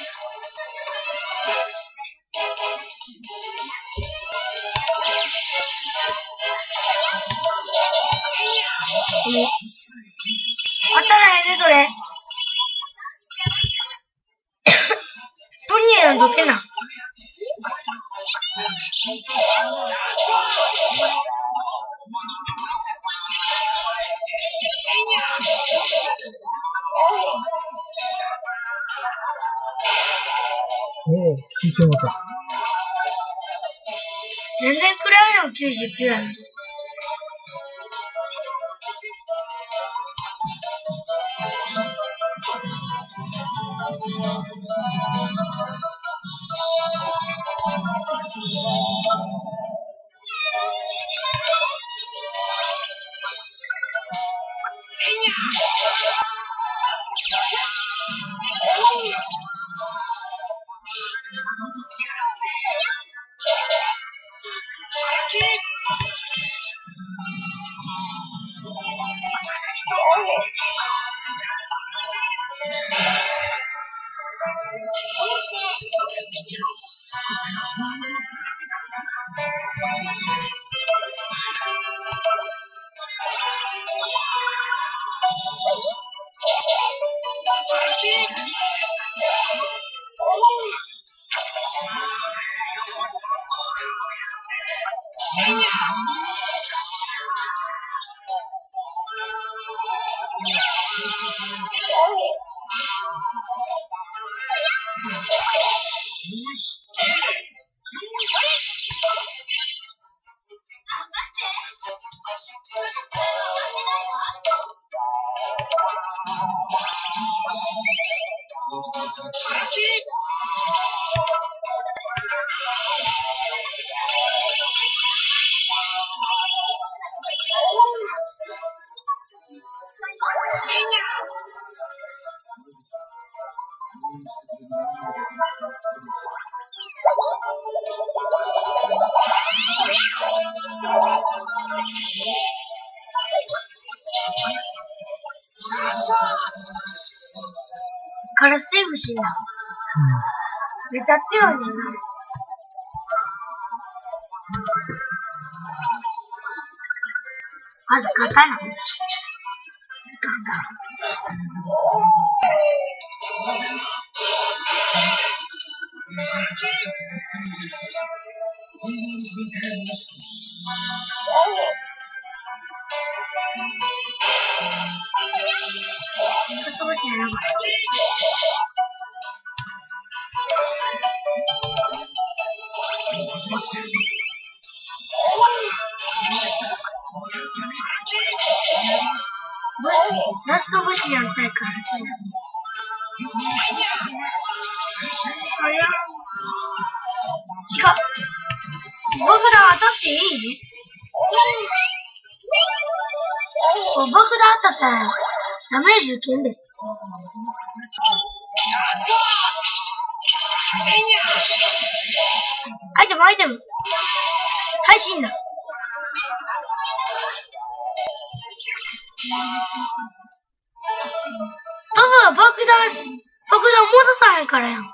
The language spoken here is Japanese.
当たらへんね、それ。トニエのどけな。 おお、聞いてもた。 全然暗いの99やね。カラステーブしな。めちゃってよね。まず刀。ラスト武士やりたいから。あれ違う。爆弾当たっていい？爆弾当たったらダメージ受けんで。アイテム。はい、死んだ。パパは爆弾戻さへんからやん。